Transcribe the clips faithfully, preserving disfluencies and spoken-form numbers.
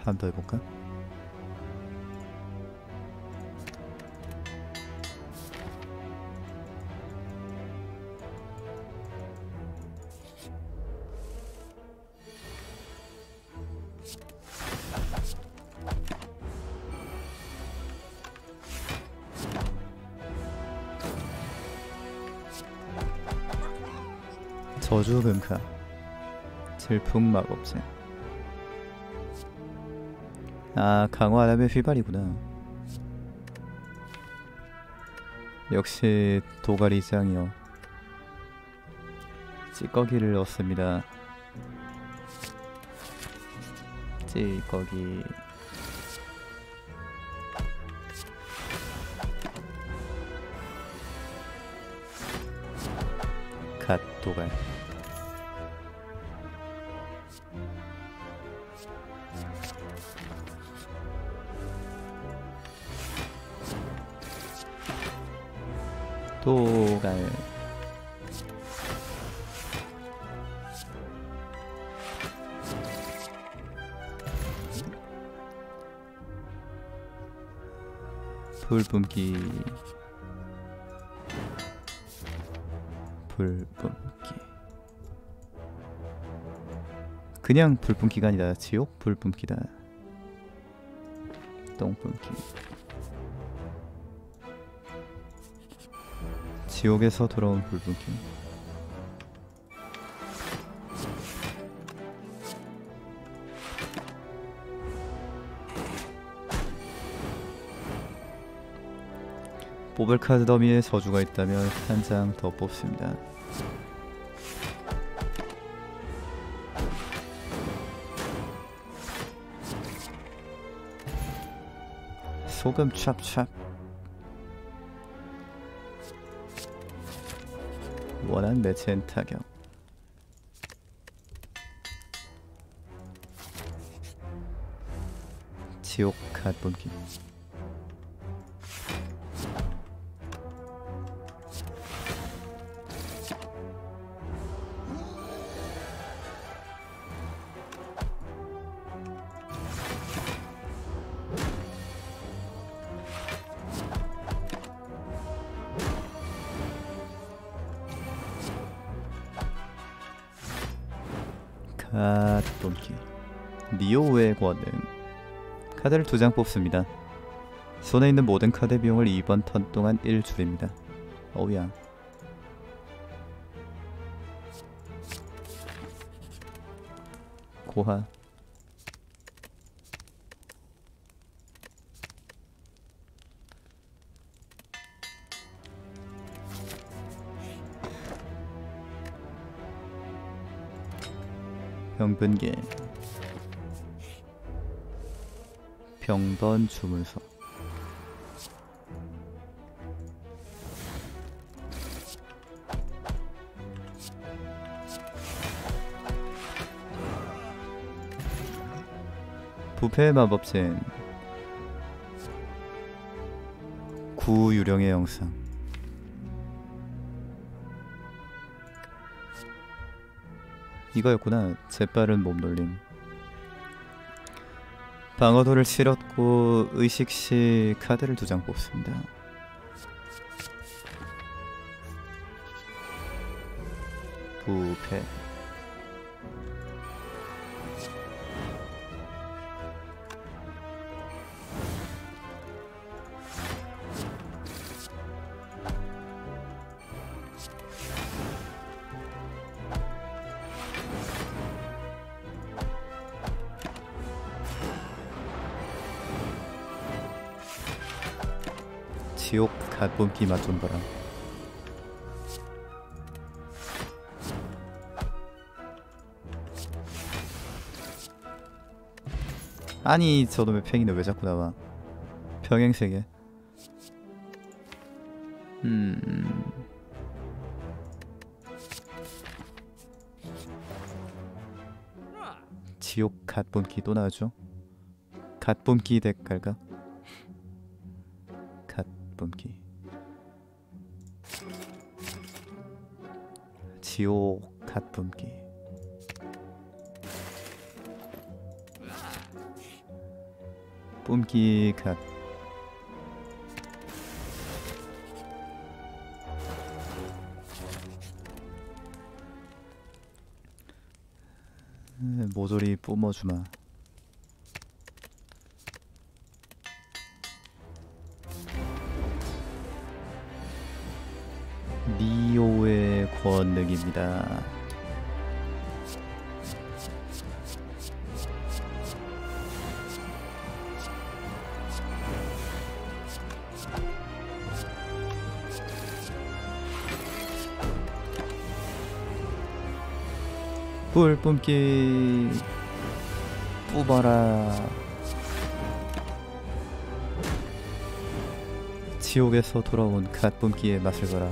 한 번 더 해볼까? 저주 금카 질풍 마법진. 아, 강화하면 휘발이구나. 역시 도가리장이요. 찌꺼기를 넣습니다. 찌꺼기. 갓 도갈. 도갈. 불뿜기. 불뿜기. 그냥 불뿜기가 아니라 지옥 불뿜기다. 똥뿜기. 지옥에서 돌아온 불분기. 뽑을 카드 더미에 저주가 있다면 한 장 더 뽑습니다. 소금 찹찹. 원한 매체엔 타격. 지옥 갓본기. 갓본기. 니오의 권능. 카드를 두 장 뽑습니다. 손에 있는 모든 카드 비용을 이번 턴 동안 일 줄입니다. 어우야. 고하. 병분계. 병번 주문서. 부패 마법진. 구유령의 영상. 이거였구나. 재빠른 몸놀림. 방어도를 치렀고 의식시 카드를 두 장 뽑습니다. 부패. 지옥 갓본기 맛 좀 봐라. 아니 저놈의 팽이는 왜 자꾸 나와. 병행세계. 음... 지옥 갓본기 또 나와줘. 갓본기 덱 갈까? 갓본기. 지옥 갓본기. 뿜기 갓. 모조리 뿜어주마. 니오의 권능입니다. 불 뿜기 뿜어라. 지옥에서 돌아온 갓 뿜기의 맛을 봐라.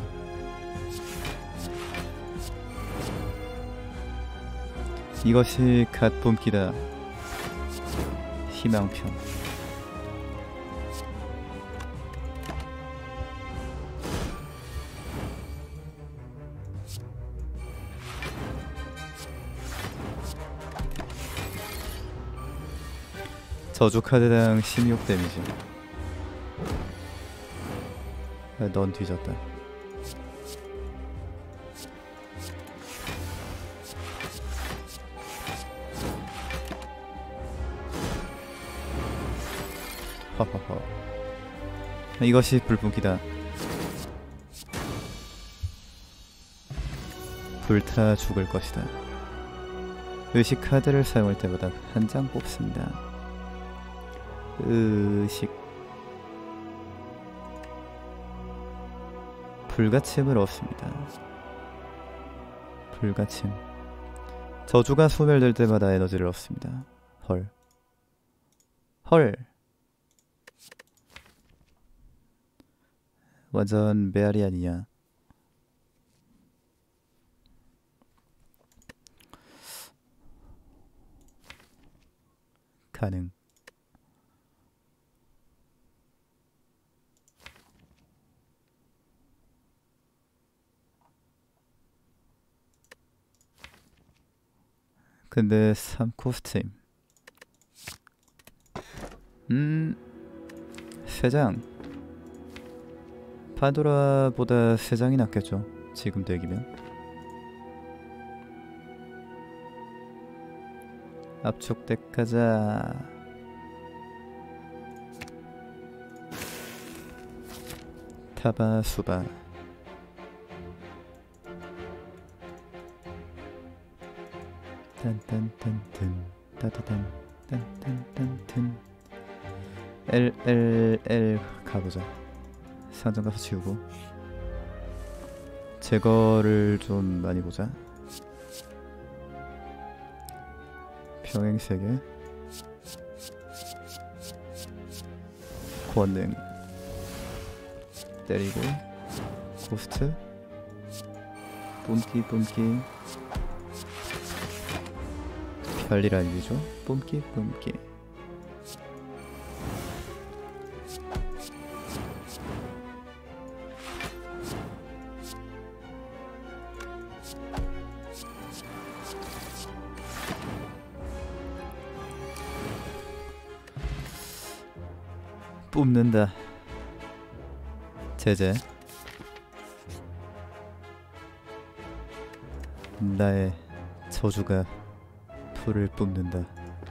이것이 갓 뿜기다. 희망편. 저주 카드당 십육 데미지. 아, 넌 뒤졌다. 허허허. 이것이 불분기다. 불타 죽을 것이다. 의식 카드를 사용할 때마다 한 장 뽑습니다. 의식. 불가침을 얻습니다. 불가침. 저주가 소멸될 때마다 에너지를 얻습니다. 헐. 헐. 완전 메아리 아니냐. 가능. 근데 삼 코스튬. 음... 세 장. 파도라보다 세 장이 낫겠죠. 지금 덱이면. 압축 덱 가자. 타바 수바. 딴딴딴딴 따다단 딴딴딴딴. L L L 가보자. 상점 가서 지우고 제거를 좀 많이 보자. 병행 세 개. 권능 때리고 고스트 뿜기 뿜기. 별일 아니죠? 뿜기 뿜기. 뿜는다. 제재. 나의 저주가 불을 뿜는다.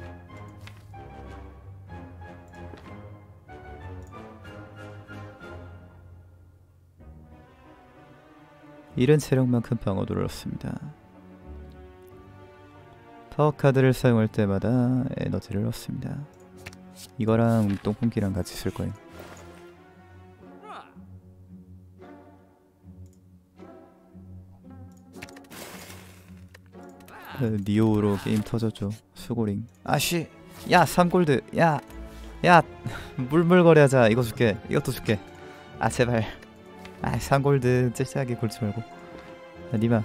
이른 체력만큼 방어도를 얻습니다. 파워카드를 사용할 때마다 에너지를 얻습니다. 이거랑 똥꿈기랑 같이 쓸 거예요. 니오로 게임 터졌죠. 수고링. 아쉬. 야 삼 골드. 야. 야 물물거리 하자. 이거 줄게. 이것도 줄게. 아 제발. 아 삼 골드 째째하게 굴지 말고. 야 니마.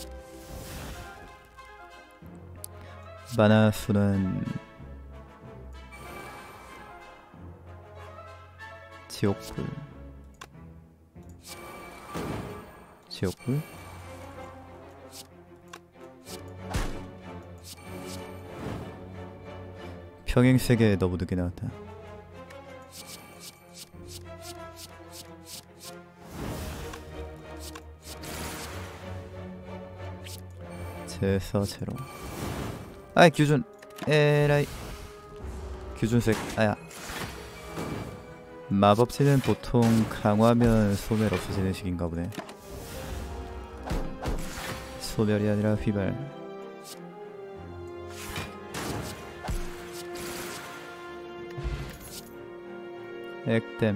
마나 수는 지옥불. 지옥불. 평행세계 너무 늦게 나왔다. 제서 제로. 아이 규준. 에라이. 규준색. 아야. 마법치는 보통 강화하면 소멸 없어지는 식인가 보네. 소멸이 아니라 휘발. 액땜.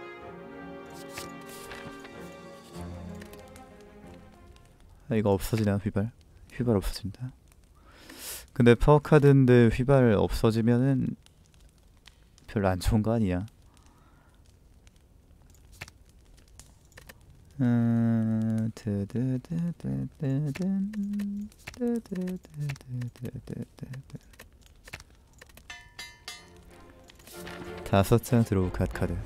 아, 이거 없어지나 휘발? 휘발 없어진다. 근데 파워카드인데 휘발 없어지면은 별로 안 좋은 거 아니야? 음, 다섯 장 드로우 갓 카드.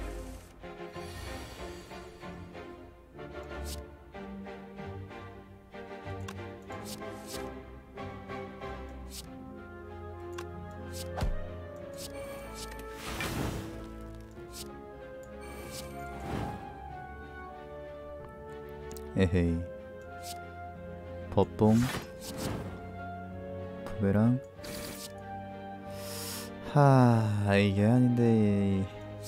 에헤이. 법봉. 부메랑. 하, 이게 아닌데.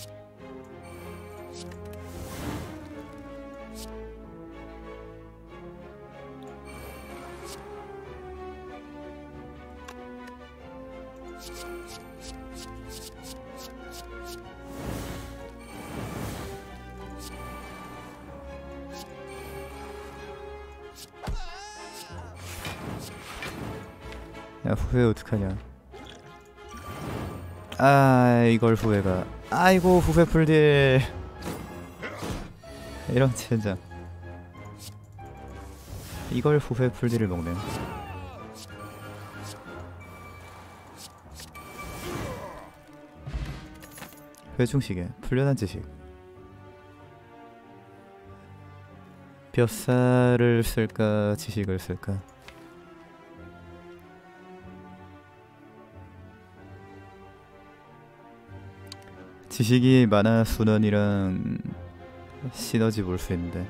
야, 후회 어떡하냐. 아, 이걸 후회가. 아이고, 후회 풀딜. 이런 젠장. 이걸 후회 풀딜을 먹네. 회중시계. 풀려난 지식. 벼살을 쓸까 지식을 쓸까. 지식이 만화 순원이랑 시너지 볼 수 있는데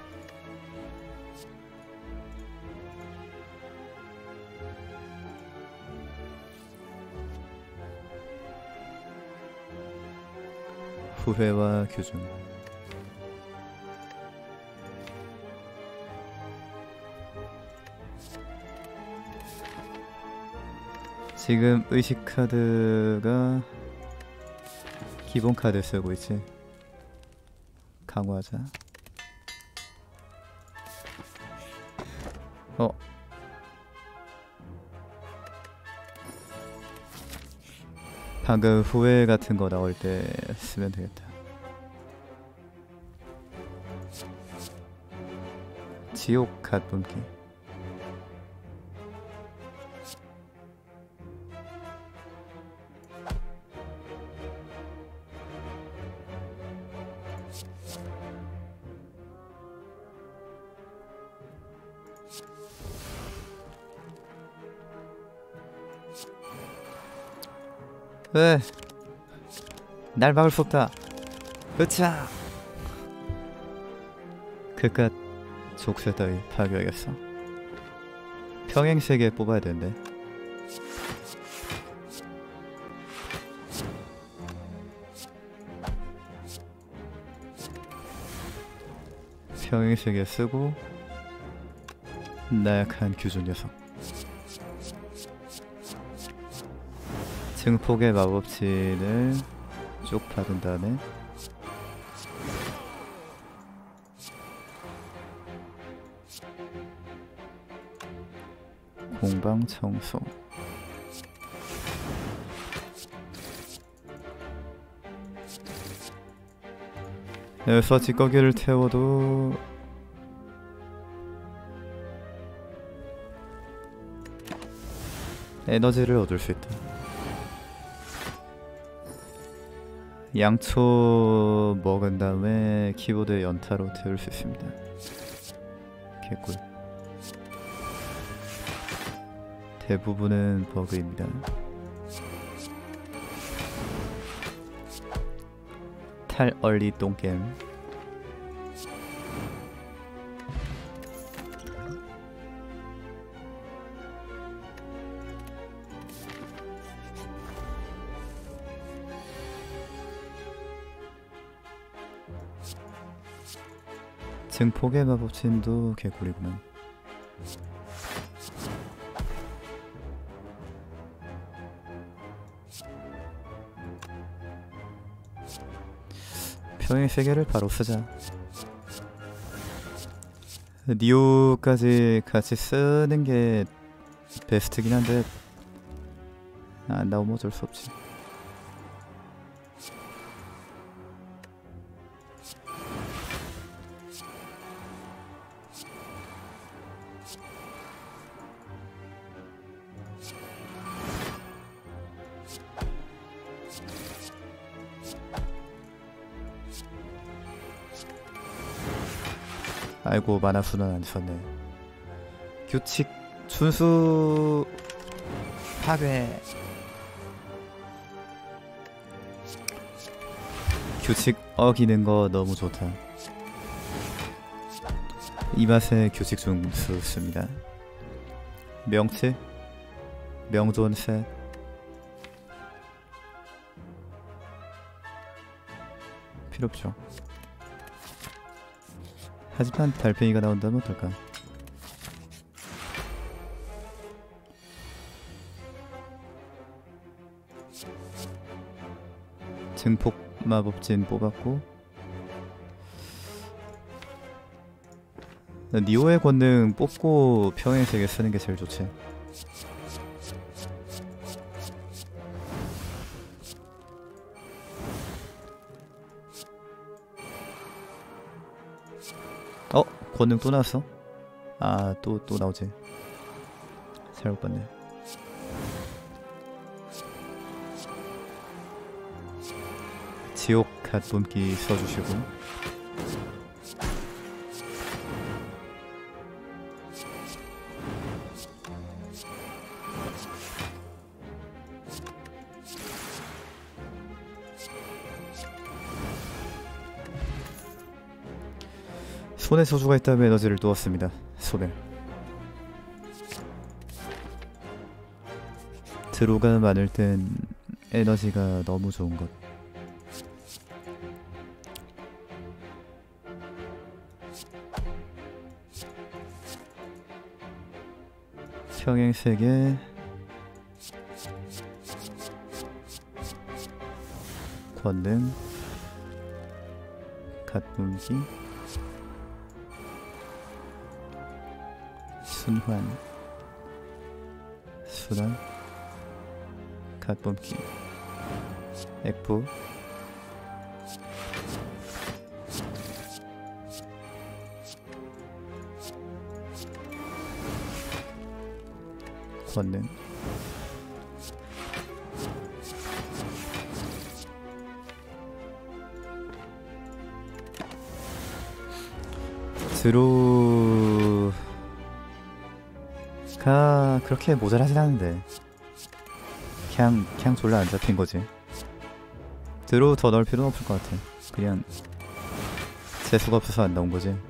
후회와 규준. 지금 의식 카드가 기본 카드 쓰고 있지. 강화하자. 어. 방금 후회 같은 거 나올 때 쓰면 되겠다. 지옥 갓 뿜기. 왜? 날 막을 수 없다. 으차. 그깟 족쇄 따위 파괴하겠어. 평행세계 뽑아야 되는데. 평행세계 쓰고 나약한 규준 녀석. 증폭의 마법진을 쭉 받은 다음에 공방 청소. 여기서 찌꺼기를 태워도 에너지를 얻을 수 있다. 양초 먹은 다음에 키보드 연타로 태울 수 있습니다. 개꿀. 대부분은 버그입니다. 탈 얼리 똥겜. 증폭의 마법진도 개꿀이구나. 평행 세계를 바로 쓰자. 니오까지 같이 쓰는 게 베스트긴 한데 안 나오면 어쩔 수 없지. 아이고 만화수는 안 썼네. 규칙 준수 파괴. 규칙 어기는 거 너무 좋다. 이 맛에 규칙 준수습니다. 명치 명존 셋. 필요 없죠. 하지만 달팽이가 나온다면 어떨까? 증폭 마법진 뽑았고 니오의 권능 뽑고 평행세계 쓰는 게 제일 좋지. 어? 권능 또 나왔어? 아, 또, 또 나오지. 잘못 봤네. 지옥 갓분기 써주시고. 손에 저주가 있다면 에너지를 두었습니다. 손에 드로가 많을 땐 에너지가 너무 좋은 것. 평행세계 권능 갓분기 순환 순환 갓분기 액부 권능 드로가 그렇게 모자라진 않은데 그냥 그냥 졸라 안 잡힌 거지. 드로 더 넣을 필요는 없을 것 같아. 그냥 재수가 없어서 안 나온 거지.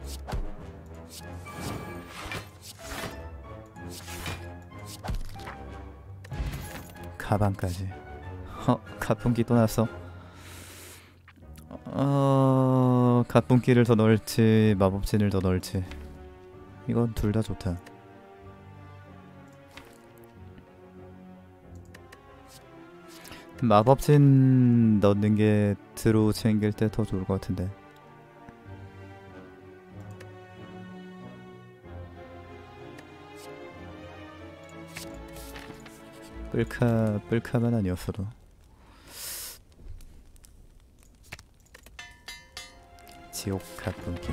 가방까지. 어, 가품기 또 나왔어. 어, 가품기를 더 넣을지 마법진을 더 넣을지 이건 둘 다 좋다. 마법진 넣는 게 드로 챙길 때 더 좋을 것 같은데. 뿔카, 뿔카만 아니었어도. 지옥 가끔기.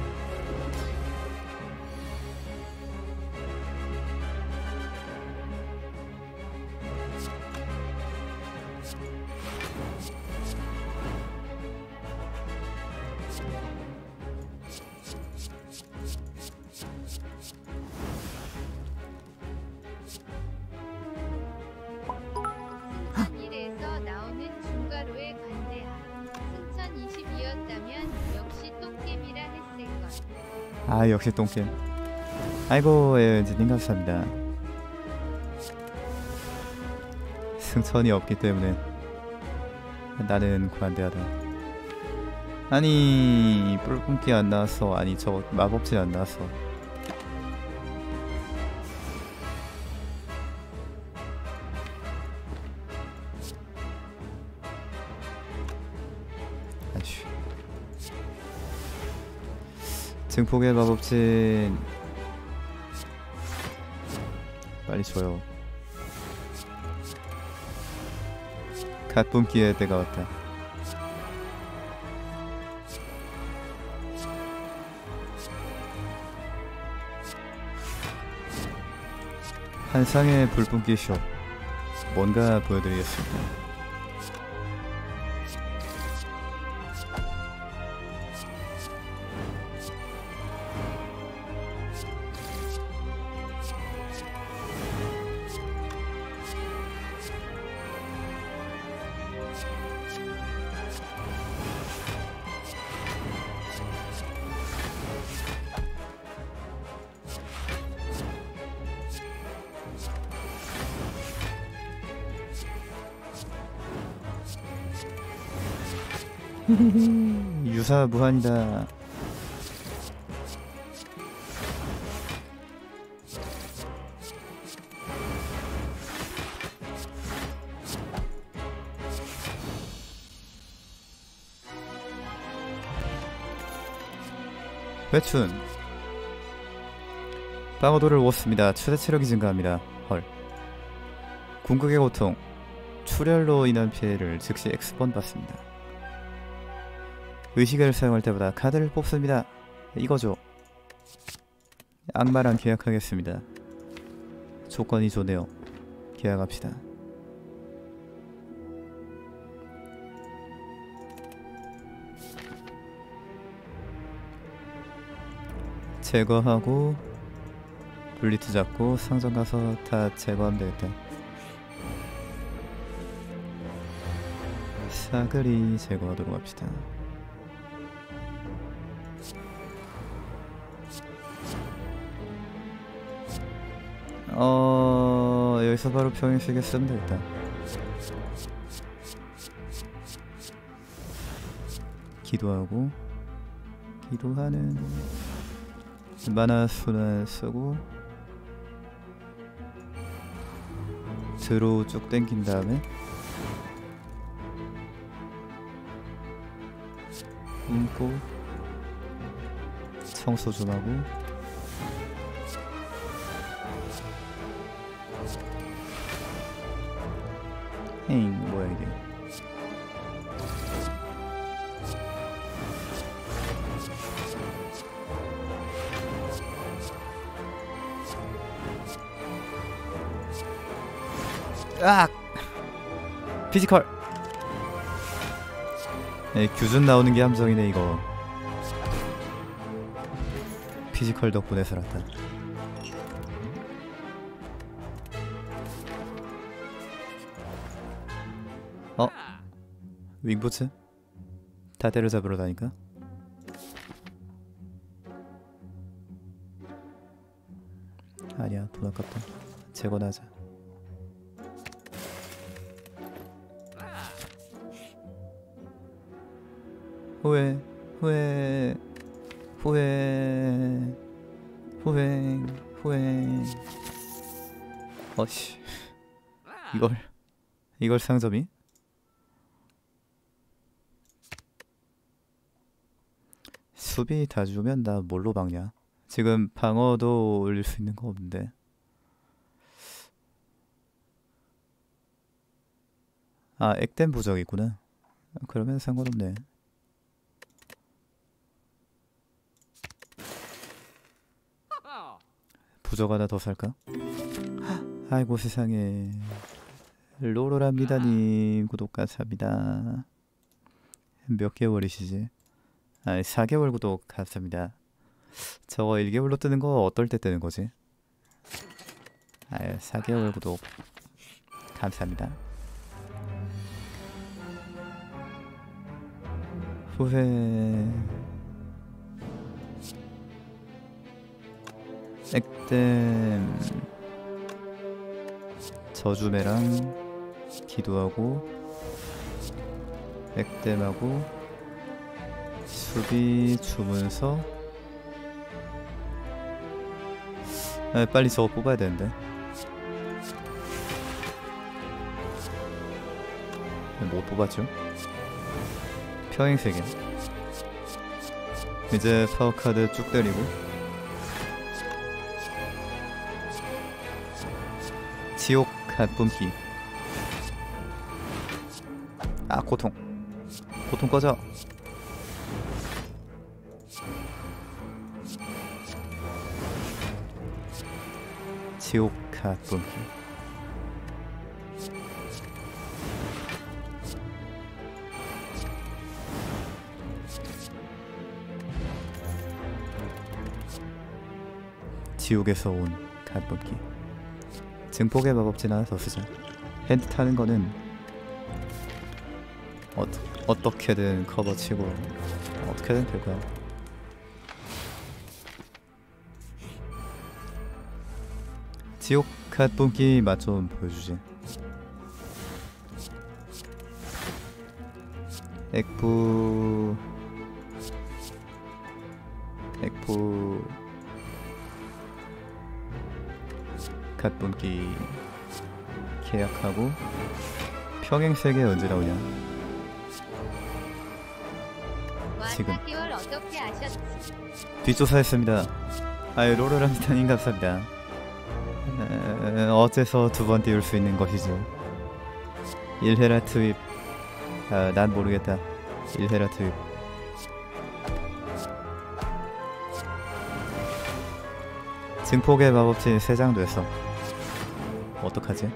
아 역시 똥겜. 아이고 에연진님 감사합니다. 승천이 없기 때문에 나는 관대하다. 아니 뿔뿜기 안 나왔어. 아니 저거 마법질 안 나왔어. 아휴. 증폭의 마법진 빨리 줘요. 갓 뿜기의 때가 왔다. 한상의 불뿜기 쇼 뭔가 보여드리겠습니다. 유사 무한이다. 회춘 방어도를 얻습니다. 최대 체력이 증가합니다. 헐. 궁극의 고통 출혈로 인한 피해를 즉시 X번 받습니다. 의식을 사용할 때마다 카드를 뽑습니다. 이거죠. 악마랑 계약하겠습니다. 조건이 좋네요. 계약합시다. 제거하고 블리트 잡고 상점 가서 다 제거하면 되겠다. 사거리 제거하도록 합시다. 어... 여기서 바로 평행시계 쓰면 되겠다. 기도하고 기도하는 만화 순환 쓰고 드로우 쭉 땡긴 다음에 움고 청소 좀 하고 에잉 뭐야 이게. 으악! 피지컬! 에이, 규준 나오는 게 함정이네 이거. 피지컬 덕분에 살았다. 어? 윙부츠? 다 때려잡으러 다니까? 아니야 돈 아깝다. 재고나 하자. 후회 후회 후회 후회 후회. 어씨 이걸 이걸 상점이? 수비 다 주면 나 뭘로 막냐? 지금 방어도 올릴 수 있는 거 없는데. 아 액땜 부적 있구나. 그러면 상관없네. 부적 하나 더 살까? 아이고 세상에. 로로랍니다님 구독 감사합니다. 몇 개월이시지? 아 사 개월 구독 감사합니다. 저거 일 개월로 뜨는 거 어떨 때 뜨는 거지? 아 사 개월 구독 감사합니다. 후회 백댐 저주매랑 기도하고 백댐하고 수비 주문서. 아, 빨리 저거 뽑아야 되는데. 뭐 뽑았죠? 평행세계. 이제 파워카드 쭉 때리고 지옥 갓뿜기. 아, 고통 고통 꺼져. 지옥 갓뿜기. 지옥에서 온 갓뽑기. 증폭의 마법진 하나 더 쓰자. 핸드 타는 거는 어, 어떻게든 커버치고 어떻게든 될 거야. 지옥 갓뽑기 맛 좀 보여주지. 액부 액부 갓본기 계약하고. 평행세계 언제 나오냐? 지금 어떻게 아셨지? 뒷조사했습니다. 아유, 로로랑스타님 감사합니다. 에, 어째서 두 번 띄울 수 있는 것이지? 일헤라 트윕. 아, 난 모르겠다. 일헤라 트윕. 증폭의 마법진 세 장 됐어. 어떡하지?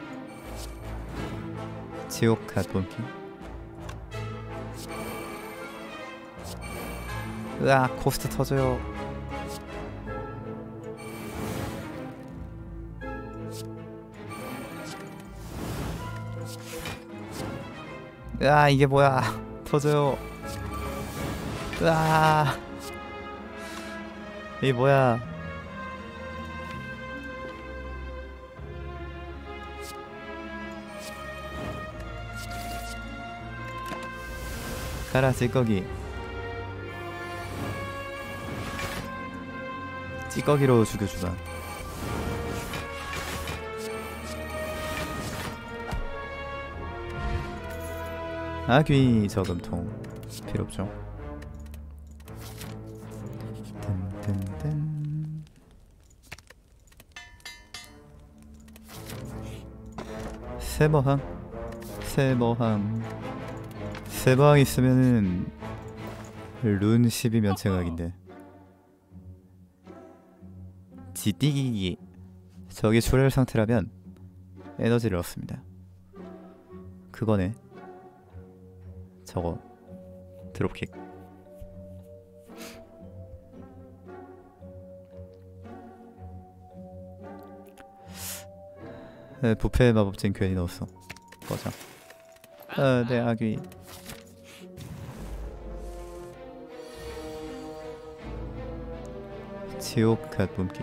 지옥 갓본기. 으악, 코스트 터져요. 으아, 이게 뭐야. 터져요. 으아, 이게 뭐야. 가라, 찌꺼기. 찌꺼기로 죽여주마. 아귀 저금통 필요없죠. 뜬뜬뜬. 세머항 세머항 세방 있으면은 룬 십이 면책각인데. 지띠기기. 적이 출혈 상태라면 에너지를 얻습니다. 그거네. 저거 드롭킥. 에, 부패 마법진 괜히 넣었어. 꺼져. 아, 네, 아귀. 지옥 갓뿜기.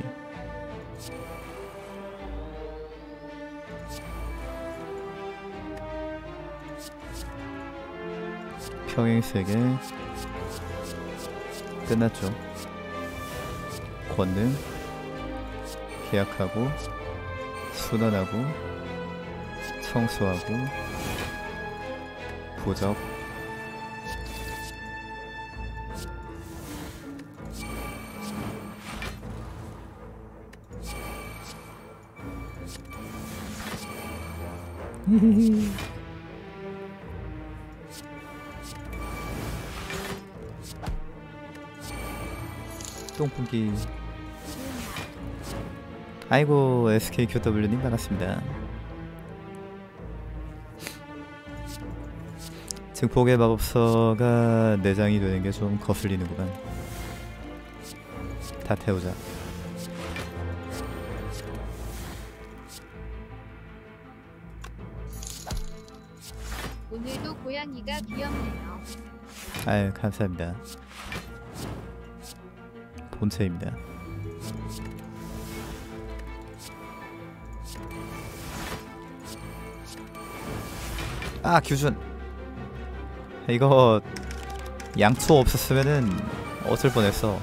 평행세계 끝났죠. 권능 계약하고 순환하고 청소하고 부적. 똥pun기. 아이고, 에스케이큐더블유님 반갑습니다. 증폭의 마법서가 내장이 되는 게 좀 거슬리는구만. 다 태우자. 오늘도 고양이가 귀엽네요. 아유, 감사합니다. 본체입니다. 아 규준. 이거 양초 없었으면은 어쩔 뻔했어.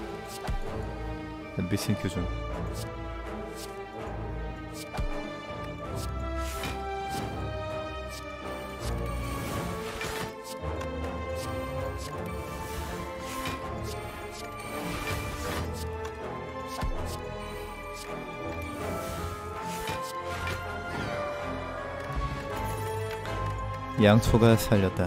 미친 규준. 양초가 살렸다.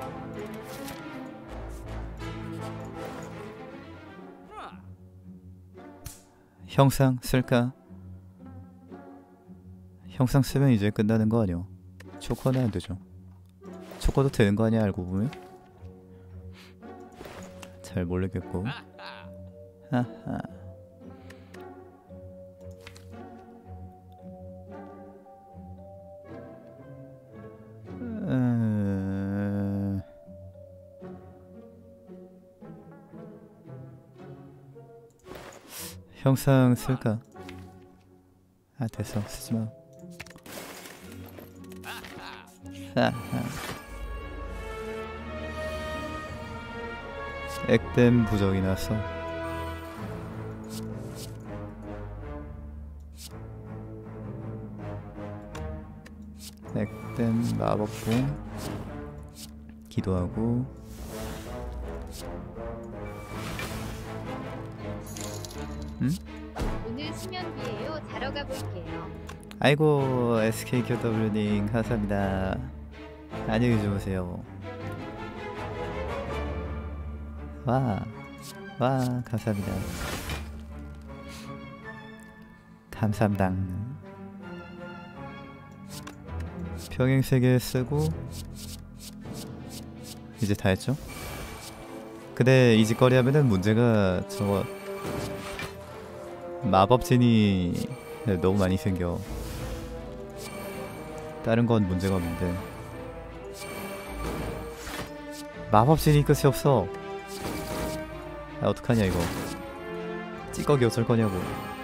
형상 쓸까? 형상 쓰면 이제 끝나는 거 아니야? 초코는 안 되죠. 초코도 되는 거 아니야 알고 보면? 잘 모르겠고. 하하. 음... 형상 쓸까? 아 됐어 쓰지마. 하하. 액땜 부적이 났어. 액땜 마법봉 기도하고. 응? 오늘 수면비에요. 자러 가볼게요. 아이고 에스케이큐더블유님 감사합니다. 안녕히 주무세요. 와, 와 감사합니다. 감사합니다. 평행세계 쓰고 이제 다 했죠? 근데 이 짓거리 하면은 문제가 저거 마법진이 너무 많이 생겨. 다른 건 문제가 없는데 마법진이 끝이 없어. 아 어떡하냐 이거. 찌꺼기 어쩔 거냐고.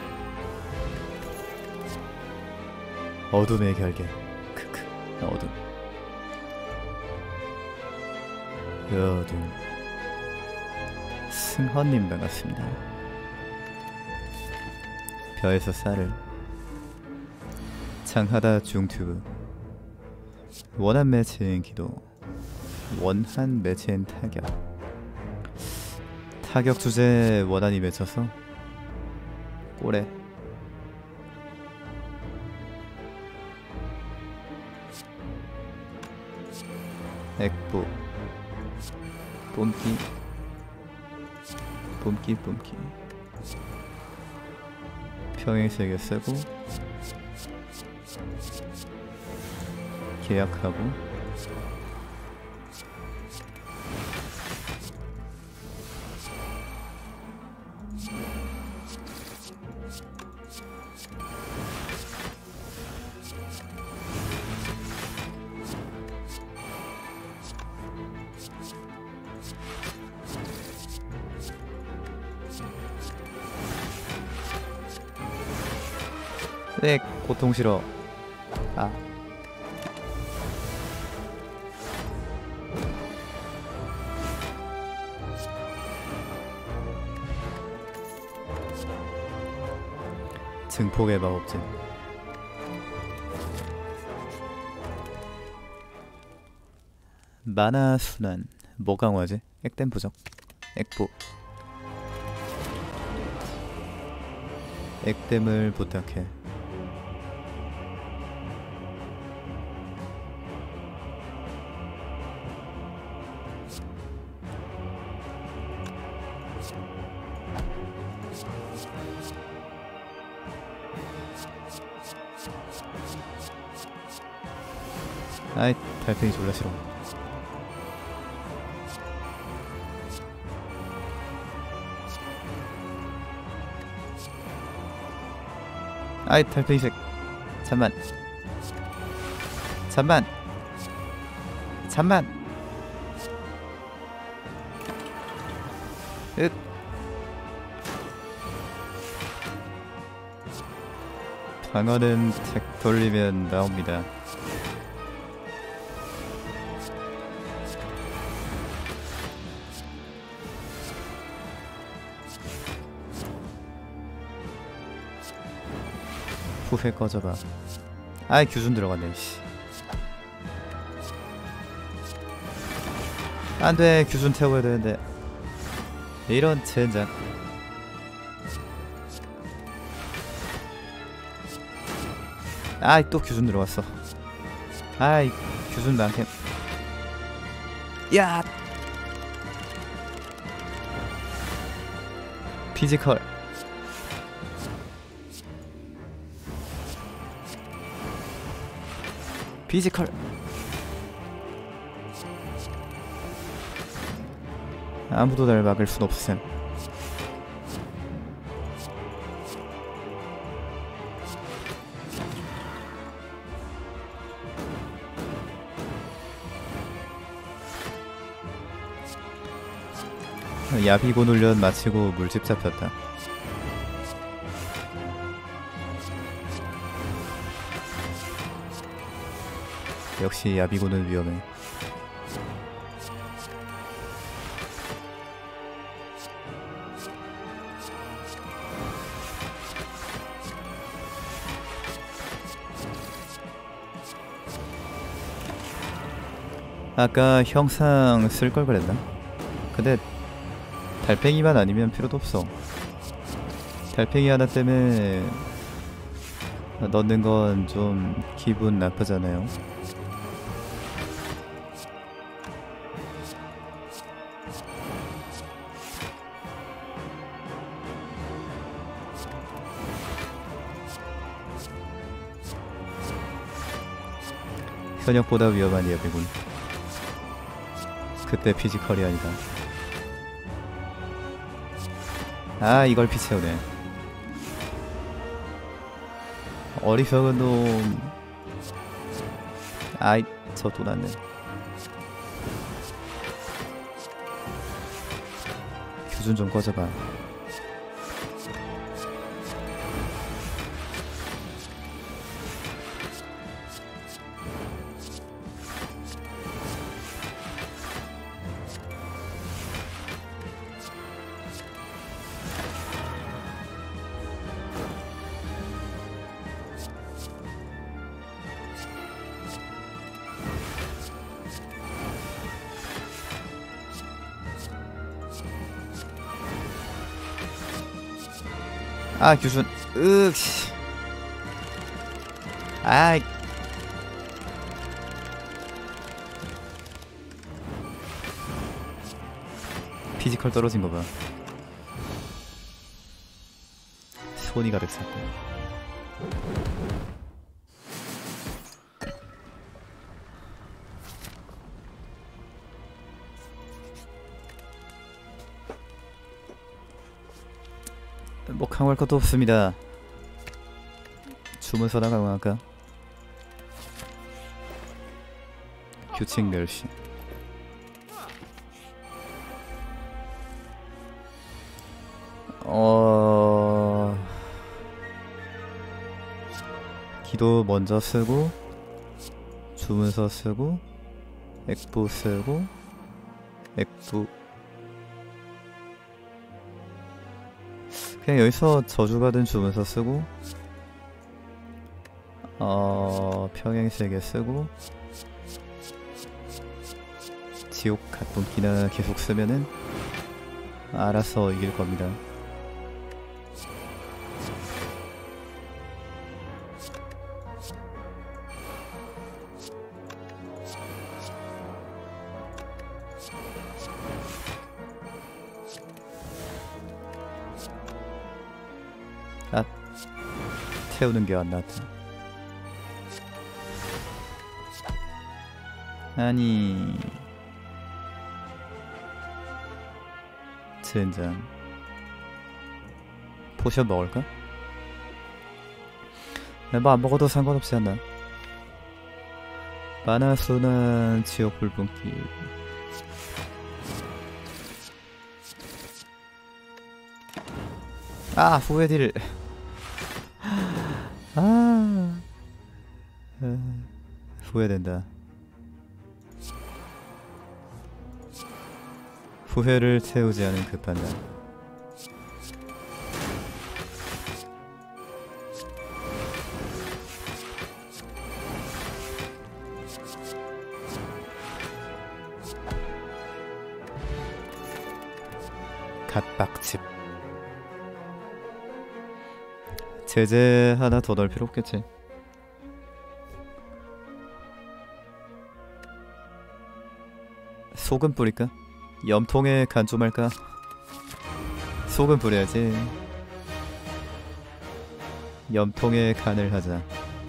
어둠의 결계. 크크. 어둠. 어둠. 승헌님 반갑습니다. 벼에서 쌀을. 장하다 중튜브. 원한 매체인 기도. 원한 매체인 타격. 타격 주제에 원한이 맺혀서 꼬레. 액부. 뽐기. 뽐기 뽐기. 평행세계 쓰고 계약하고. 네, 고통 싫어. 아. 증폭의 마법진. 만화 순환. 뭐 강화지? 액땜 부적. 액부. 액땜을 부탁해. 아이 달팽이 졸라 싫어. 아이 달팽이색. 잠만 잠만 잠만. 으 방어는 책 돌리면 나옵니다. 후회 꺼져봐. 아이 규준 들어갔네. 씨. 안돼 규준 태워야 되는데. 이런 젠장. 아이 또 규준 들어갔어. 아이 규준 많게. 야 피지컬. 피지컬. 아무도 날 막을 순 없음. 야비곤 훈련 마치고 물집 잡혔다. 역시 야비곤은 위험해. 아까 형상 쓸 걸 그랬나? 근데 달팽이만 아니면 필요도 없어. 달팽이 하나 때문에 넣는 건 좀 기분 나쁘잖아요. 현역보다 위험한 예비군. 그때 피지컬이 아니다. 아 이걸 피채우네. 어리석은 놈. 아이 저 또 났네. 규준 좀 꺼져봐. 아 규준 으씨. 아이 피지컬 떨어진 거 봐. 손이 가득 찼고. 뭐 강화할 것도 없습니다. 주문서나 강화할까? 규칙 멸시. 어... 기도 먼저 쓰고 주문서 쓰고 액부 쓰고 액부. 그냥 여기서 저주받은 주문서 쓰고 어... 평행세계 쓰고 지옥 갓분기나 계속 쓰면은 알아서 이길 겁니다. 아, 태우는 게 안 나왔다. 아니, 젠장. 포션 먹을까? 뭐 안 먹어도 상관없지 않나? 마나소나 지옥 불분기. 아 후회딜. 아 후회된다. 후회를 채우지 않은 그 판단. 갓박집. 제재 하나 더 넣을 필요 없겠지. 소금 뿌릴까? 염통에 간 좀 할까? 소금 뿌려야지. 염통에 간을 하자.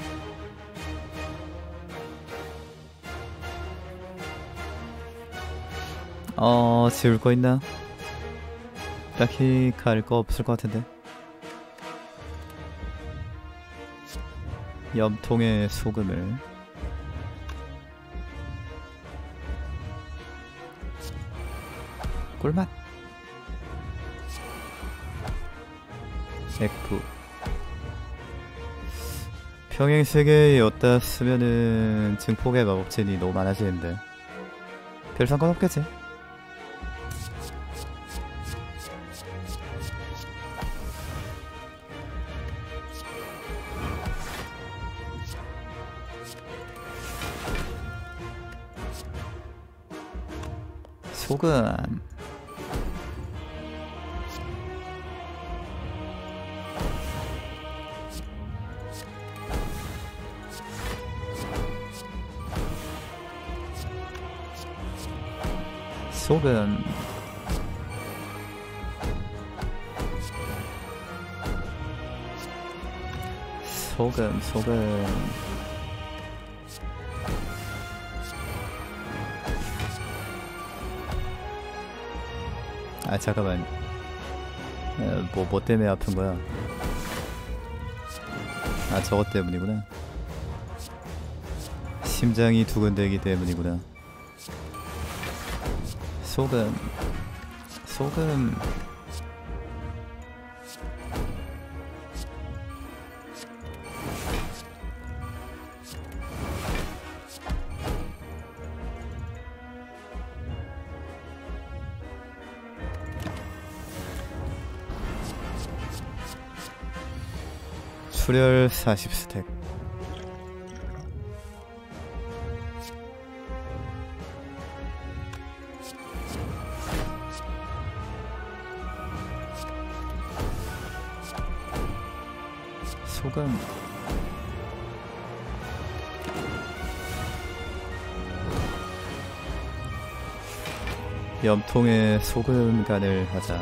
어... 지울 거 있나? 딱히 갈 거 없을 것 같은데. 염통에 소금을. 꿀맛. 액구. 평행세계에 였다 쓰면은 증폭의 마법진이 너무 많아지는데 별 상관없겠지. 소금. 소금. 소금 소금. 아 잠깐만. 뭐, 뭐 때문에 아픈 거야? 아 저것 때문이구나. 심장이 두근대기 때문이구나. 소금. 소금. 출혈 사십 스택. 소금. 염통에 소금 간을 하자.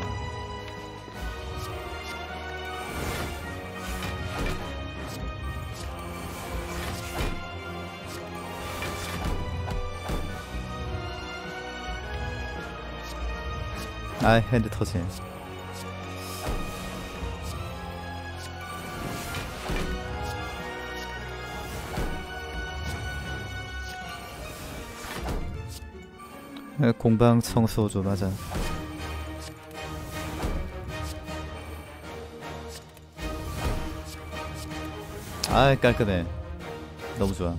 아 핸드 터지. 공방 청소 좀 하자. 아 깔끔해. 너무 좋아.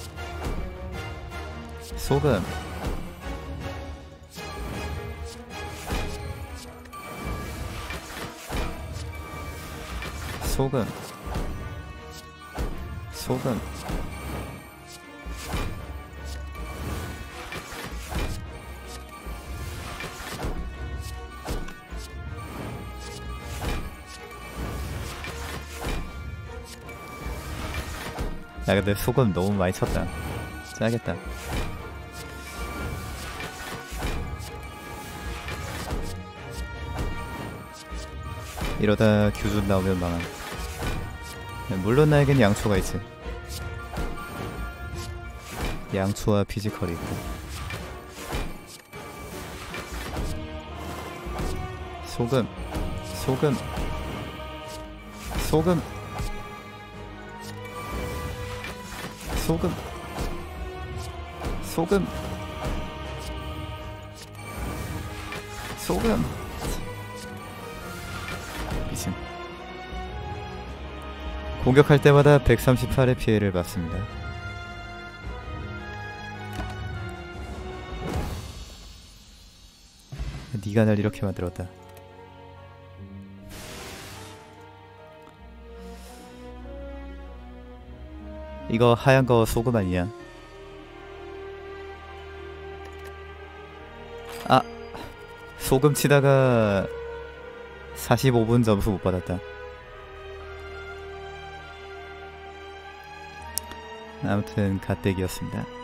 소금. 소금. 소금. 야 근데 소금 너무 많이 쳤다. 짜겠다. 이러다 규준 나오면 망한. 물론 나에겐 양초가 있지. 양초와 피지컬이 있고. 소금. 소금. 소금. 소금. 소금. 소금. 미친. 공격할 때마다 백삼십팔의 피해를 받습니다. 네가 날 이렇게 만들었다. 이거 하얀 거 소금 아니야? 아! 소금 치다가 사십오 분 점수 못 받았다. 아무튼 갓댁이었습니다.